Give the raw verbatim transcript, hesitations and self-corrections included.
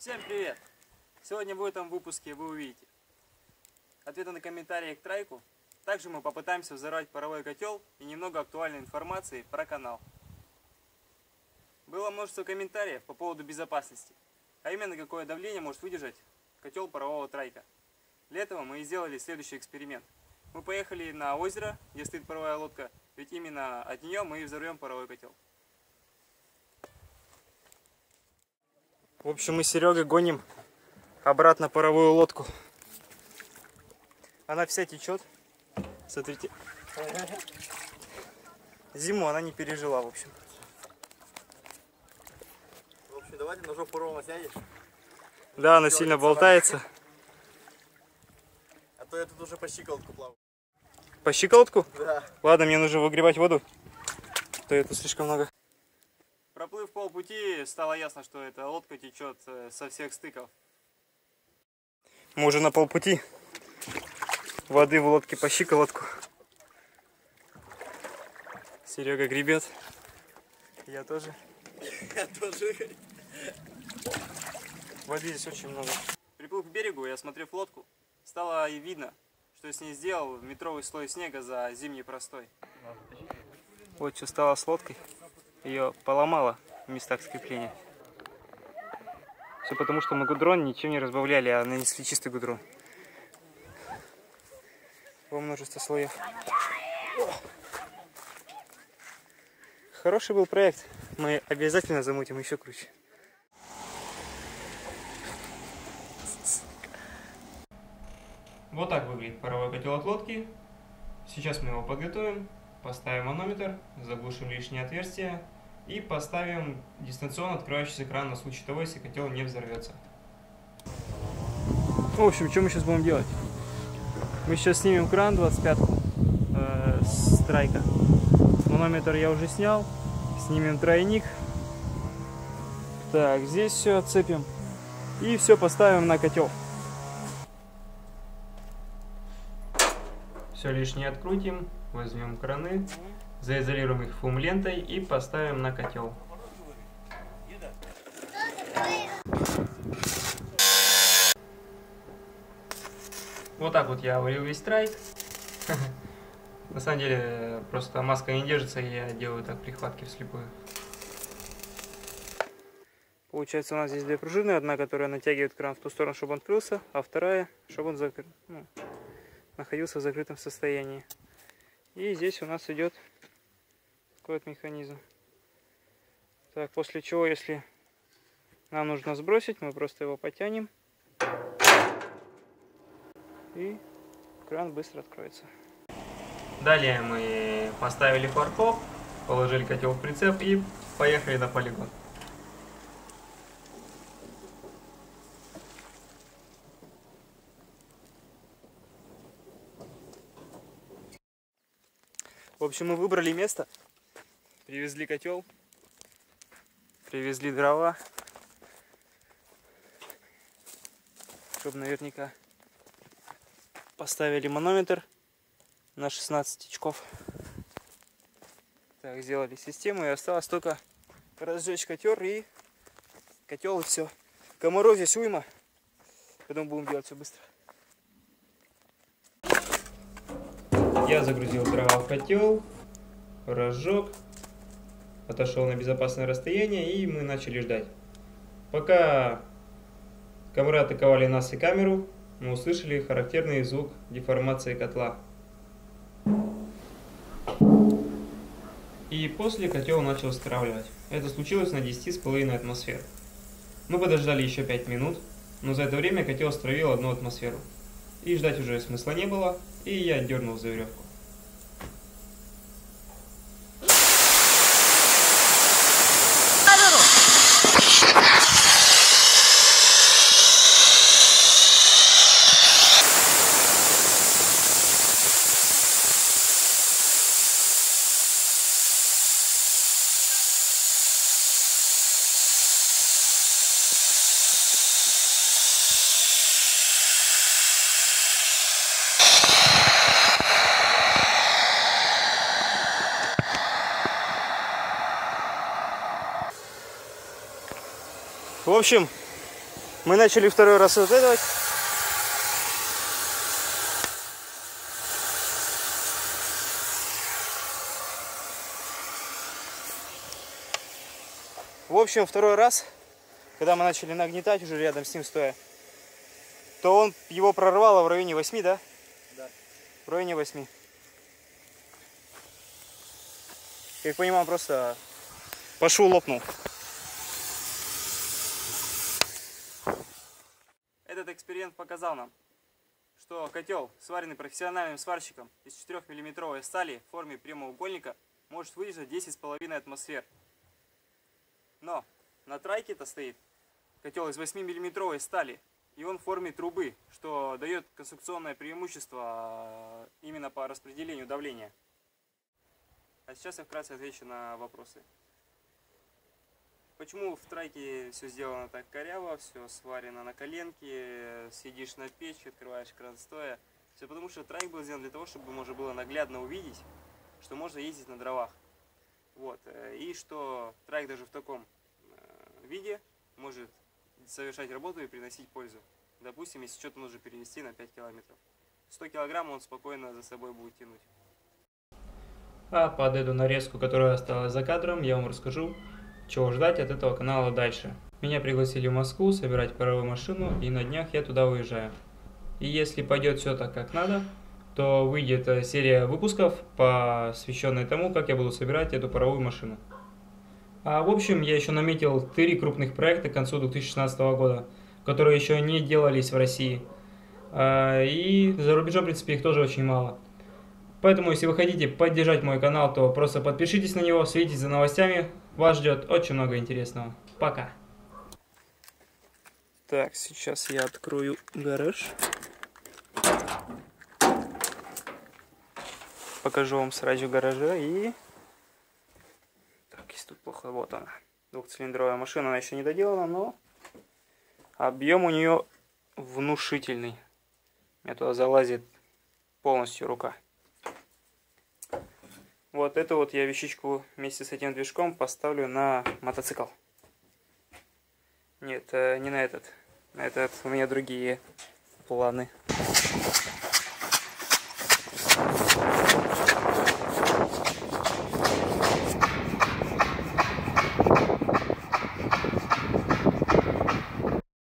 Всем привет! Сегодня в этом выпуске вы увидите ответы на комментарии к треку. Также мы попытаемся взорвать паровой котел и немного актуальной информации про канал. Было множество комментариев по поводу безопасности, а именно какое давление может выдержать котел парового трайка. Для этого мы и сделали следующий эксперимент. Мы поехали на озеро, где стоит паровая лодка, ведь именно от нее мы и взорвем паровой котел. В общем, мы с Серегой гоним обратно паровую лодку. Она вся течет. Смотрите. Зиму она не пережила, в общем. В общем, давайте на жопу ровно сядешь. Да, она сильно болтается. А то я тут уже по щиколотку плаваю. По щиколотку? Да. Ладно, мне нужно выгребать воду. А то ее тут слишком много. Проплыв полпути, стало ясно, что эта лодка течет со всех стыков. Мы уже на полпути. Воды в лодке по щиколотку. Серега гребет. Я тоже. Я тоже. Воды здесь очень много. Приплыв к берегу и осмотрев лодку, стало и видно, что с ней сделал метровый слой снега за зимний простой. Вот что стало с лодкой. Ее поломало в местах скрепления. Все потому, что мы гудрон ничем не разбавляли, а нанесли чистый гудрон. Во множество слоев. Хороший был проект. Мы обязательно замутим еще круче. Вот так выглядит паровой котел от лодки. Сейчас мы его подготовим, поставим манометр, заглушим лишние отверстия и поставим дистанционно открывающийся кран на случай того, если котел не взорвется. В общем, что мы сейчас будем делать? Мы сейчас снимем кран двадцать пятку э, с трайка. Манометр я уже снял. Снимем тройник. Так, здесь все отцепим. И все поставим на котел. Все лишнее открутим. Возьмем краны. Заизолируем их фум-лентой и поставим на котел. Вот так вот я варил весь трайк. На самом деле, просто маска не держится, и я делаю так прихватки вслепую. Получается, у нас здесь две пружины. Одна, которая натягивает кран в ту сторону, чтобы он открылся, а вторая, чтобы он закры... ну, находился в закрытом состоянии. И здесь у нас идет такой вот механизм. Так, после чего, если нам нужно сбросить, мы просто его потянем. И кран быстро откроется. Далее мы поставили фаркоп, положили котел в прицеп и поехали на полигон. В общем, мы выбрали место, привезли котел, привезли дрова, чтобы наверняка поставили манометр на шестнадцать очков. Так, сделали систему, и осталось только разжечь котел и котел, и все. Комаров здесь уйма, потом будем делать все быстро. Я загрузил дрова в котел, разжег, отошел на безопасное расстояние, и мы начали ждать. Пока комары атаковали нас и камеру, мы услышали характерный звук деформации котла. И после котел начал стравливать. Это случилось на десяти с половиной атмосфер. Мы подождали еще пять минут, но за это время котел стравил одну атмосферу. И ждать уже смысла не было, и я дернул за веревку. В общем, Мы начали второй раз вот это. В общем, второй раз, когда мы начали нагнетать уже рядом с ним стоя, то он его прорвало в районе восьми, да? Да. В районе восьми. Как понимаю, просто пошел, лопнул. Этот эксперимент показал нам, что котел, сваренный профессиональным сварщиком из четырёхмиллиметровой стали в форме прямоугольника, может выдержать десять с половиной атмосфер. Но на трайке-то стоит котел из восьмимиллиметровой стали, и он в форме трубы, что дает конструкционное преимущество именно по распределению давления. А сейчас я вкратце отвечу на вопросы. Почему в трайке все сделано так коряво, все сварено на коленке, сидишь на печи, открываешь кран стоя? Все потому, что трайк был сделан для того, чтобы можно было наглядно увидеть, что можно ездить на дровах. Вот. И что трайк даже в таком виде может совершать работу и приносить пользу. Допустим, если что-то нужно перенести на пять километров. сто килограмм он спокойно за собой будет тянуть. А под эту нарезку, которая осталась за кадром, я вам расскажу, чего ждать от этого канала дальше. Меня пригласили в Москву собирать паровую машину, и на днях я туда уезжаю. И если пойдет все так, как надо, то выйдет серия выпусков, посвященная тому, как я буду собирать эту паровую машину. А в общем, я еще наметил три крупных проекта к концу две тысячи шестнадцатого года, которые еще не делались в России. И за рубежом, в принципе, их тоже очень мало. Поэтому, если вы хотите поддержать мой канал, то просто подпишитесь на него, следите за новостями. Вас ждет очень много интересного. Пока! Так, сейчас я открою гараж. Покажу вам сразу гаража и... Так, если тут плохо, вот она. Двухцилиндровая машина, она еще не доделана, но объем у нее внушительный. У меня туда залазит полностью рука. Вот эту вот я вещичку вместе с этим движком поставлю на мотоцикл. Нет, не на этот. На этот у меня другие планы.